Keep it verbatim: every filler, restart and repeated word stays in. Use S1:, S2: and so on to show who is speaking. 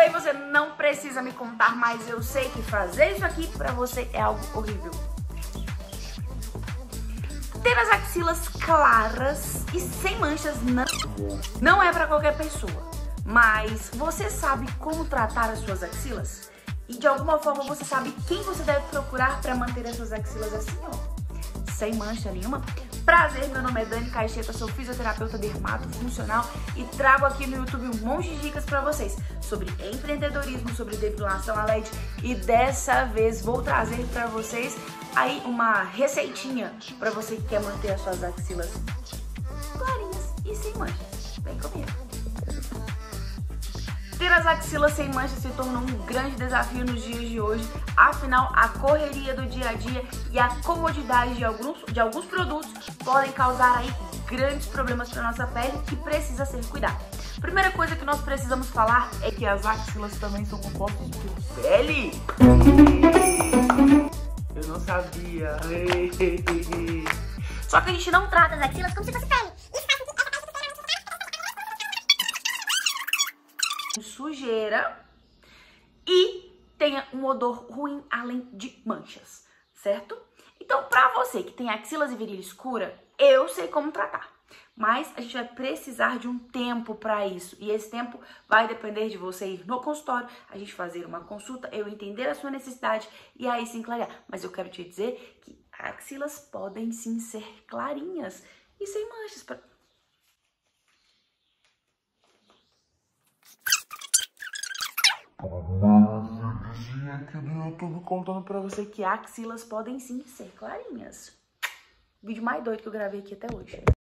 S1: aí você não precisa me contar, mas eu sei que fazer isso aqui pra você é algo horrível. Ter as axilas claras e sem manchas não, não é pra qualquer pessoa. Mas você sabe como tratar as suas axilas? E de alguma forma você sabe quem você deve procurar pra manter as suas axilas assim, ó, sem mancha nenhuma? Prazer, meu nome é Dani Caixeta, sou fisioterapeuta dermato funcional e trago aqui no YouTube um monte de dicas pra vocês sobre empreendedorismo, sobre depilação a L E D e dessa vez vou trazer pra vocês aí uma receitinha pra você que quer manter as suas axilas clarinhas e sem manchas. Vem comigo! Ter as axilas sem manchas se tornou um grande desafio nos dias de hoje, afinal a correria do dia a dia e a comodidade de alguns, de alguns produtos podem causar aí grandes problemas para nossa pele que precisa ser cuidada. Primeira coisa que nós precisamos falar é que as axilas também são compostas por pele. Eu não sabia. Só que a gente não trata as axilas como se fosse pele. Sujeira e tenha um odor ruim além de manchas, certo? Então, pra você que tem axilas e virilha escura, eu sei como tratar, mas a gente vai precisar de um tempo pra isso e esse tempo vai depender de você ir no consultório, a gente fazer uma consulta, eu entender a sua necessidade e aí sim clarear. Mas eu quero te dizer que axilas podem sim ser clarinhas e sem manchas. Pra... Aqui do YouTube contando pra você que axilas podem sim ser clarinhas. Vídeo mais doido que eu gravei aqui até hoje.